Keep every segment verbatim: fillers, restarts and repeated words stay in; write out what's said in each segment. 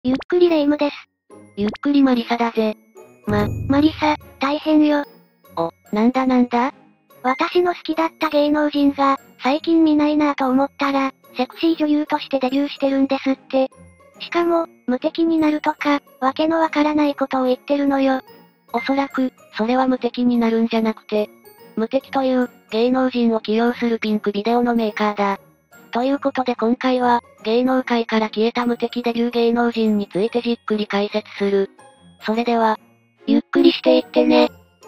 ゆっくりレ夢ムです。 ゆっくりマリサだぜ。 ま、マリサ、大変よ。 お、なんだなんだ？ 私の好きだった芸能人が、最近見ないなぁと思ったら、セクシー女優としてデビューしてるんですって。しかも、無敵になるとか、わけのわからないことを言ってるのよ。 おそらく、それは無敵になるんじゃなくて、無敵という、芸能人を起用するピンクビデオのメーカーだ。ということで今回は、芸能界から消えた無敵デビュー芸能人についてじっくり解説する。それでは、 ゆっくりしていってね。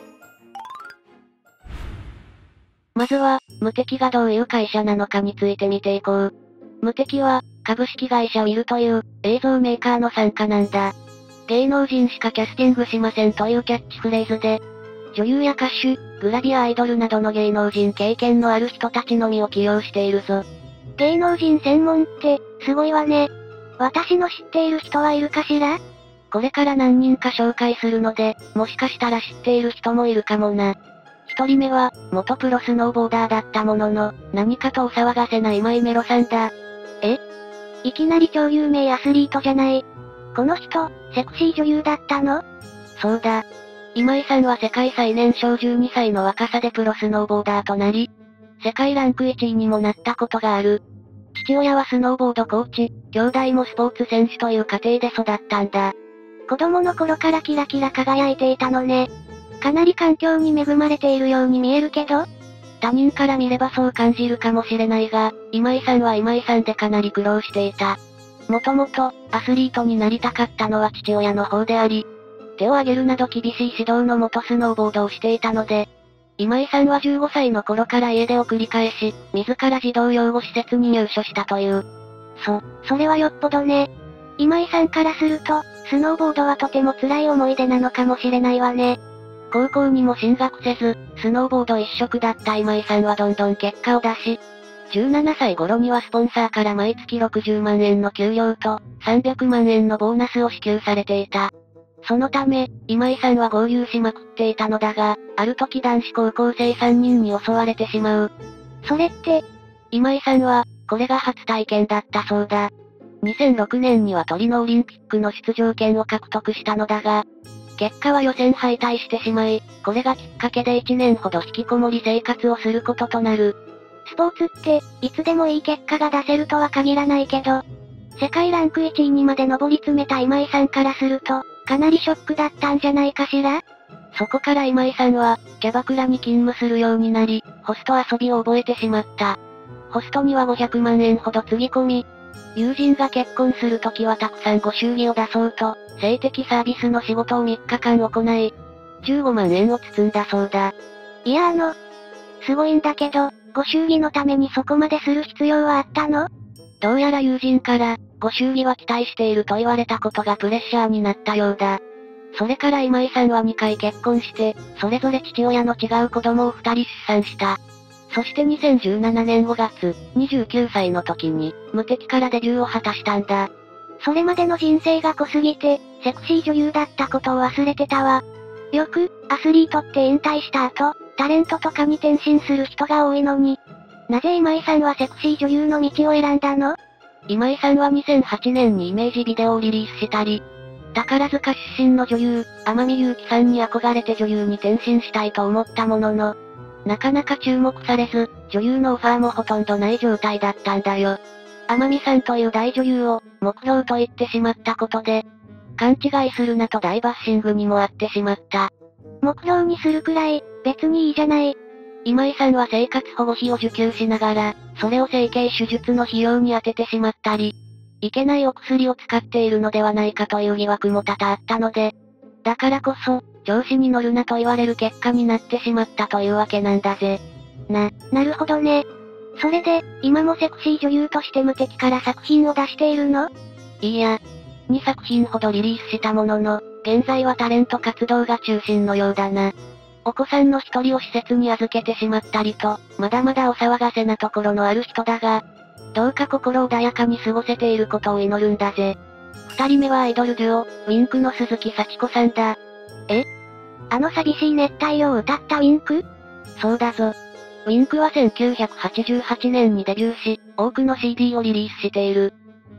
まずは、無敵がどういう会社なのかについて見ていこう。無敵は、株式会社ウィルという、映像メーカーの傘下なんだ。芸能人しかキャスティングしませんというキャッチフレーズで、女優や歌手、グラビアアイドルなどの芸能人経験のある人たちのみを起用しているぞ。 芸能人専門って、すごいわね。私の知っている人はいるかしら？ これから何人か紹介するので、もしかしたら知っている人もいるかもな。一人目は、元プロスノーボーダーだったものの、何かとお騒がせな今井メロさんだ。 え？いきなり超有名アスリートじゃない。この人、セクシー女優だったの？ そうだ。今井さんは世界最年少じゅうにさいの若さでプロスノーボーダーとなり、世界ランクいちいにもなったことがある。父親はスノーボードコーチ、兄弟もスポーツ選手という家庭で育ったんだ。 子供の頃からキラキラ輝いていたのね。かなり環境に恵まれているように見えるけど？ 他人から見ればそう感じるかもしれないが、今井さんは今井さんでかなり苦労していた。もともと、アスリートになりたかったのは父親の方であり、手を挙げるなど厳しい指導のもとスノーボードをしていたので、今井さんはじゅうごさいの頃から家出を繰り返し、自ら児童養護施設に入所したという。 そ、それはよっぽどね。今井さんからすると、スノーボードはとても辛い思い出なのかもしれないわね。 高校にも進学せず、スノーボード一色だった今井さんはどんどん結果を出し、じゅうななさい頃にはスポンサーから毎月ろくじゅうまんえんの給料と、さんびゃくまんえんのボーナスを支給されていた。そのため、今井さんは豪遊しまくっていたのだが、ある時男子高校生さんにんに襲われてしまう。 それって、 今井さんは、これが初体験だったそうだ。にせんろくねんにはトリノオリンピックの出場権を獲得したのだが、結果は予選敗退してしまい、これがきっかけでいちねんほど引きこもり生活をすることとなる。 スポーツって、いつでもいい結果が出せるとは限らないけど、世界ランクいちいにまで上り詰めた今井さんからすると、かなりショックだったんじゃないかしら？ そこから今井さんは、キャバクラに勤務するようになり、ホスト遊びを覚えてしまった。ホストにはごひゃくまんえんほどつぎ込み、友人が結婚するときはたくさんご祝儀を出そうと、性的サービスの仕事をみっかかん行い、じゅうごまんえんを包んだそうだ。 いやあの、すごいんだけど、ご祝儀のためにそこまでする必要はあったの？ どうやら友人から、ご祝儀は期待していると言われたことがプレッシャーになったようだ。それから今井さんはにかい結婚して、それぞれ父親の違う子供をふたり出産した。そしてにせんじゅうななねんごがつ、にじゅうきゅうさいの時に、無敵からデビューを果たしたんだ。 それまでの人生が濃すぎて、セクシー女優だったことを忘れてたわ。よく、アスリートって引退した後、タレントとかに転身する人が多いのに、なぜ今井さんはセクシー女優の道を選んだの？ 今井さんはにせんはちねんにイメージビデオをリリースしたり、宝塚出身の女優、天海祐希さんに憧れて女優に転身したいと思ったものの、なかなか注目されず、女優のオファーもほとんどない状態だったんだよ。天海さんという大女優を、目標と言ってしまったことで、勘違いするなと大バッシングにもあってしまった。 目標にするくらい、別にいいじゃない。 今井さんは生活保護費を受給しながら、それを整形手術の費用に充ててしまったり、いけないお薬を使っているのではないかという疑惑も多々あったので、だからこそ、調子に乗るなと言われる結果になってしまったというわけなんだぜ。 な、なるほどね。それで、今もセクシー女優として無敵から作品を出しているの？ いいや、にさく品ほどリリースしたものの、現在はタレント活動が中心のようだな。お子さんの一人を施設に預けてしまったりと、まだまだお騒がせなところのある人だが、どうか心穏やかに過ごせていることを祈るんだぜ。二人目はアイドルデュオ、ウィンクの鈴木幸子さんだ。 え？あの寂しい熱帯を歌ったウィンク？ そうだぞ。ウィンクはせんきゅうひゃくはちじゅうはちねんにデビューし、多くの シーディー をリリースしている。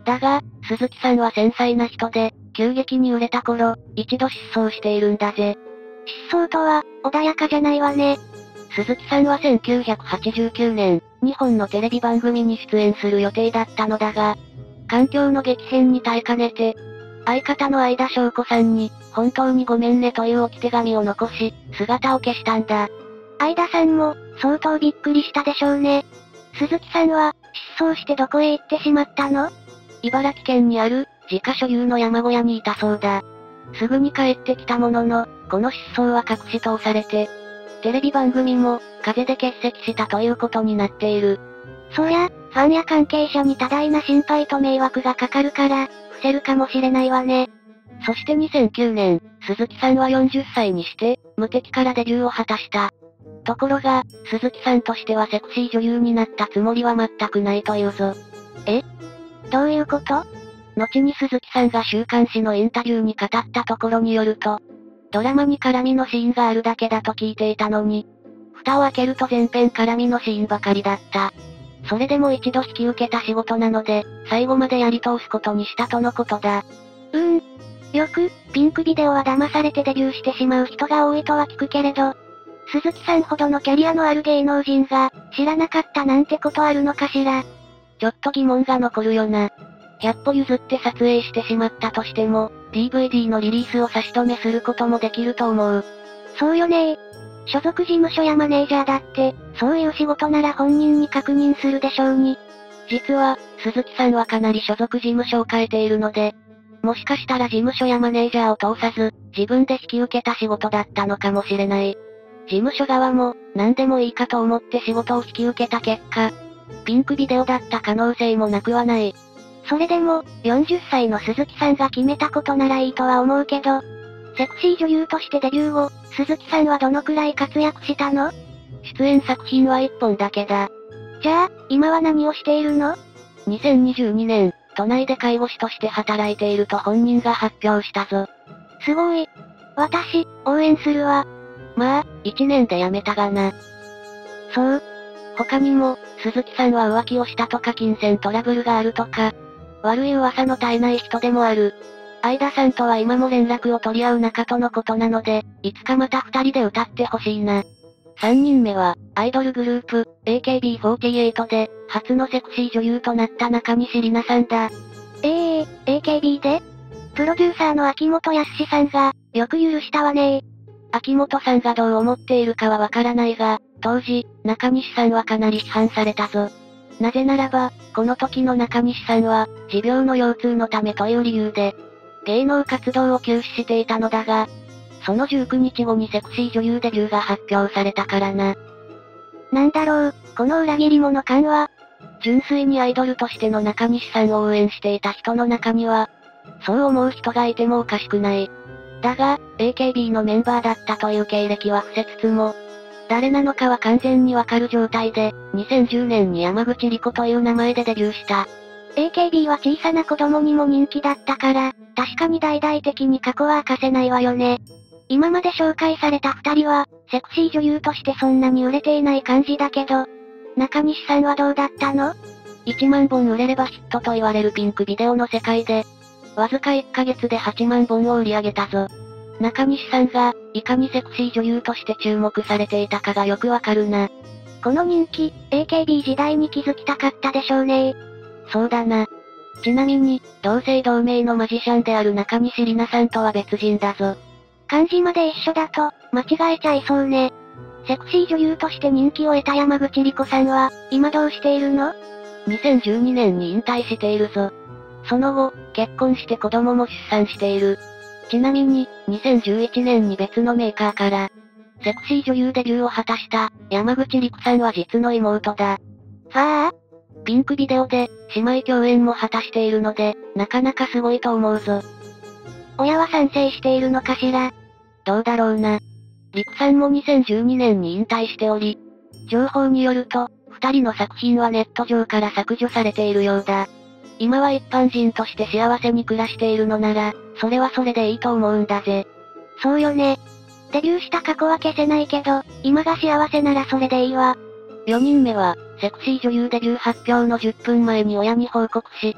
だが、鈴木さんは繊細な人で、急激に売れた頃、一度失踪しているんだぜ。 失踪とは、穏やかじゃないわね。 鈴木さんはせんきゅうひゃくはちじゅうきゅうねん、日本のテレビ番組に出演する予定だったのだが、環境の激変に耐えかねて、相方の相田翔子さんに、本当にごめんねという置き手紙を残し、姿を消したんだ。 相田さんも、相当びっくりしたでしょうね。鈴木さんは、失踪してどこへ行ってしまったの？ 茨城県にある、自家所有の山小屋にいたそうだ。すぐに帰ってきたものの、この失踪は隠し通されて、テレビ番組も、風邪で欠席したということになっている。 そりゃ、ファンや関係者に多大な心配と迷惑がかかるから、伏せるかもしれないわね。 そしてにせんきゅうねん、鈴木さんはよんじゅっさいにして、無敵からデビューを果たした。ところが、鈴木さんとしてはセクシー女優になったつもりは全くないというぞ。 え？どういうこと？ 後に鈴木さんが週刊誌のインタビューに語ったところによると、ドラマに絡みのシーンがあるだけだと聞いていたのに、蓋を開けると全編絡みのシーンばかりだった。それでも一度引き受けた仕事なので、最後までやり通すことにしたとのことだ。 うーん。よく、ピンクビデオは騙されてデビューしてしまう人が多いとは聞くけれど、鈴木さんほどのキャリアのある芸能人が、知らなかったなんてことあるのかしら。 ちょっと疑問が残るよな。ひゃっぽ譲って撮影してしまったとしても、ディーブイディー のリリースを差し止めすることもできると思う。 そうよねー。所属事務所やマネージャーだって、そういう仕事なら本人に確認するでしょうに。 実は、鈴木さんはかなり所属事務所を変えているので、もしかしたら事務所やマネージャーを通さず、自分で引き受けた仕事だったのかもしれない。事務所側も、何でもいいかと思って仕事を引き受けた結果、ピンクビデオだった可能性もなくはない。 それでも、よんじゅっさいの鈴木さんが決めたことならいいとは思うけど、セクシー女優としてデビュー後、鈴木さんはどのくらい活躍したの？ 出演作品はいっぽんだけだ。 じゃあ、今は何をしているの？ にせんにじゅうにねん、都内で介護士として働いていると本人が発表したぞ。 すごい。私、応援するわ。 まあ、いちねんで辞めたがな。 そう。 他にも、鈴木さんは浮気をしたとか金銭トラブルがあるとか、悪い噂の絶えない人でもある。相田さんとは今も連絡を取り合う仲とのことなので、いつかまた二人で歌ってほしいな。三人目は、アイドルグループ、エーケービーフォーティーエイト で、初のセクシー女優となった中西里奈さんだ。 ええー、エーケービー で？プロデューサーの秋元康さんが、よく許したわねー。 秋元さんがどう思っているかはわからないが、当時、中西さんはかなり批判されたぞ。なぜならば、この時の中西さんは、持病の腰痛のためという理由で、芸能活動を休止していたのだが、そのじゅうくにちごにセクシー女優デビューが発表されたからな。 なんだろう、この裏切り者感は。 純粋にアイドルとしての中西さんを応援していた人の中には、そう思う人がいてもおかしくない。だが、エーケービー のメンバーだったという経歴は伏せつつも、誰なのかは完全にわかる状態で、にせんじゅうねんに山口理子という名前でデビューした。 エーケービー は小さな子供にも人気だったから、確かに大々的に過去は明かせないわよね。今まで紹介された二人は、セクシー女優としてそんなに売れていない感じだけど、中西さんはどうだったの？ いちまんぼん売れればヒットと言われるピンクビデオの世界で、わずかいっかげつではちまんぼんを売り上げたぞ。中西さんが、いかにセクシー女優として注目されていたかがよくわかるな。 この人気、エーケービー 時代に気づきたかったでしょうね。 そうだな。ちなみに、同姓同名のマジシャンである中西里奈さんとは別人だぞ。 漢字まで一緒だと、間違えちゃいそうね。セクシー女優として人気を得た山口理子さんは、今どうしているの？ にせんじゅうにねんに引退しているぞ。その後、結婚して子供も出産している。ちなみに、にせんじゅういちねんに別のメーカーから、セクシー女優デビューを果たした、山口理子さんは実の妹だ。 はぁ？ ピンクビデオで、姉妹共演も果たしているので、なかなかすごいと思うぞ。 親は賛成しているのかしら？ どうだろうな。リクさんもにせんじゅうにねんに引退しており、情報によると、二人の作品はネット上から削除されているようだ。今は一般人として幸せに暮らしているのなら、それはそれでいいと思うんだぜ。 そうよね。デビューした過去は消せないけど、今が幸せならそれでいいわ。 よにんめは、セクシー女優デビュー発表のじゅっぷんまえに親に報告し、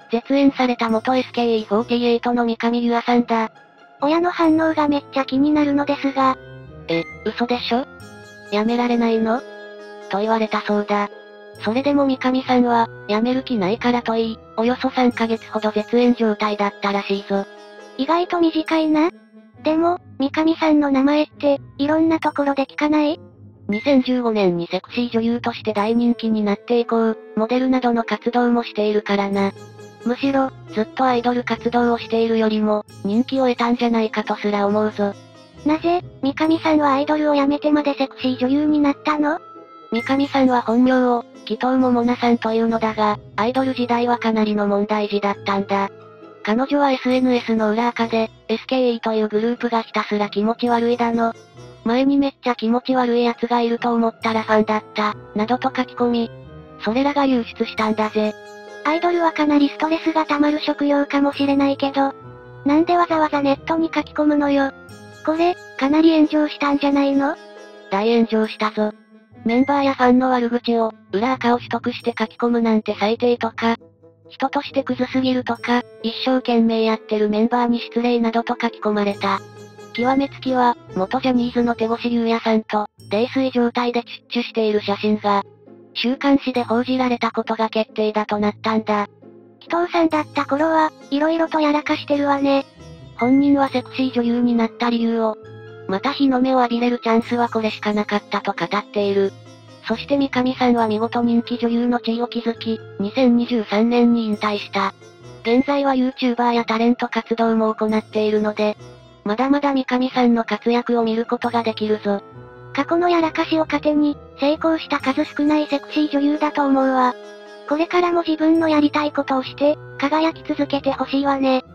絶縁された元 エスケーイーフォーティーエイト の三上優愛さんだ。 親の反応がめっちゃ気になるのですが。 え、嘘でしょ？辞められないの？と言われたそうだ。それでも三上さんは、辞める気ないからと言い、およそさんかげつほど絶縁状態だったらしいぞ。 意外と短いな。でも、三上さんの名前って、いろんなところで聞かない？ にせんじゅうごねんにセクシー女優として大人気になって以降、モデルなどの活動もしているからな。むしろ、ずっとアイドル活動をしているよりも、人気を得たんじゃないかとすら思うぞ。 なぜ、三上さんはアイドルを辞めてまでセクシー女優になったの？ 三上さんは本名を、紀藤桃奈さんというのだが、アイドル時代はかなりの問題児だったんだ。彼女は エスエヌエス の裏垢で、エスケーイー というグループがひたすら気持ち悪いだの。前にめっちゃ気持ち悪い奴がいると思ったらファンだった、などと書き込み。それらが流出したんだぜ。 アイドルはかなりストレスが溜まる職業かもしれないけど、なんでわざわざネットに書き込むのよ。これ、かなり炎上したんじゃないの？ 大炎上したぞ。メンバーやファンの悪口を、裏垢を取得して書き込むなんて最低とか、人としてクズすぎるとか、一生懸命やってるメンバーに失礼などと書き込まれた。極めつきは、元ジャニーズの手越優也さんと、泥酔状態でチュッチュしている写真が、週刊誌で報じられたことが決定だとなったんだ。 紀藤さんだった頃は、色々とやらかしてるわね。 本人はセクシー女優になった理由を、また日の目を浴びれるチャンスはこれしかなかったと語っている。そして三上さんは見事人気女優の地位を築き、にせんにじゅうさんねんに引退した。現在は YouTuber やタレント活動も行っているので、まだまだ三上さんの活躍を見ることができるぞ。 過去のやらかしを糧に、成功した数少ないセクシー女優だと思うわ。これからも自分のやりたいことをして、輝き続けてほしいわね。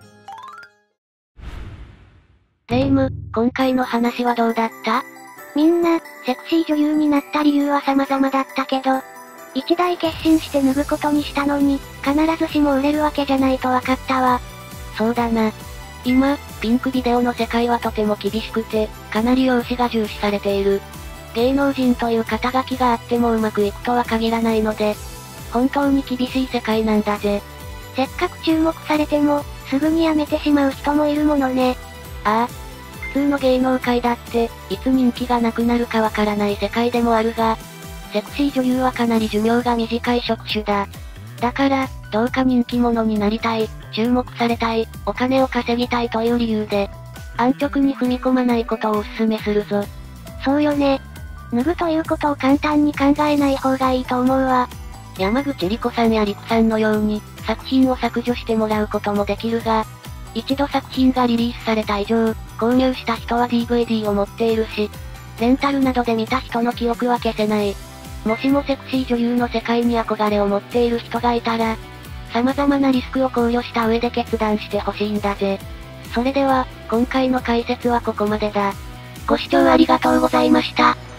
レイム、今回の話はどうだった？ みんな、セクシー女優になった理由は様々だったけど、一大決心して脱ぐことにしたのに、必ずしも売れるわけじゃないと分かったわ。 そうだな。今、ピンクビデオの世界はとても厳しくて、かなり容姿が重視されている。芸能人という肩書きがあってもうまくいくとは限らないので、本当に厳しい世界なんだぜ。 せっかく注目されても、すぐに辞めてしまう人もいるものね。 ああ。普通の芸能界だって、いつ人気がなくなるかわからない世界でもあるが、セクシー女優はかなり寿命が短い職種だ。だから、どうか人気者になりたい、注目されたい、お金を稼ぎたいという理由で、安直に踏み込まないことをお勧めするぞ。 そうよね。脱ぐということを簡単に考えない方がいいと思うわ。 山口理子さんや陸さんのように、作品を削除してもらうこともできるが、一度作品がリリースされた以上、購入した人は ディーブイディー を持っているし、レンタルなどで見た人の記憶は消せない。もしもセクシー女優の世界に憧れを持っている人がいたら、様々なリスクを考慮した上で決断してほしいんだぜ。それでは、今回の解説はここまでだ。ご視聴ありがとうございました。